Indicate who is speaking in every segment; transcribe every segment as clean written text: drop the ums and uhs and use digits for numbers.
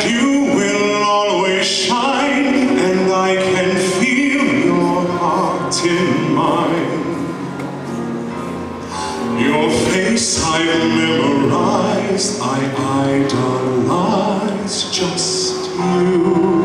Speaker 1: you will always shine, and I can feel your heart in mine. Your face I've memorized, I idolize just you.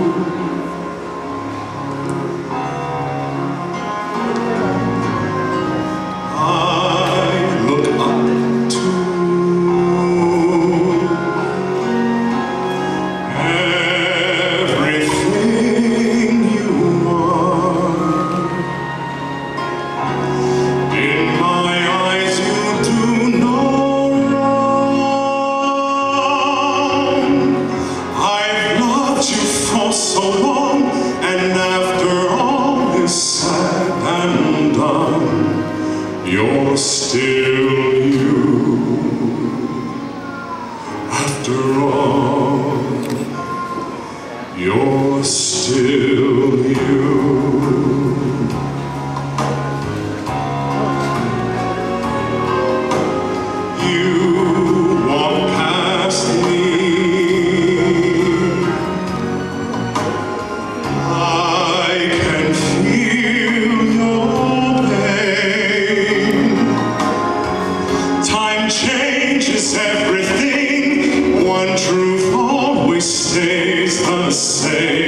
Speaker 1: So long, and after all is said and done, you're still you. After all, you're still you. Changes everything, one truth always stays the same.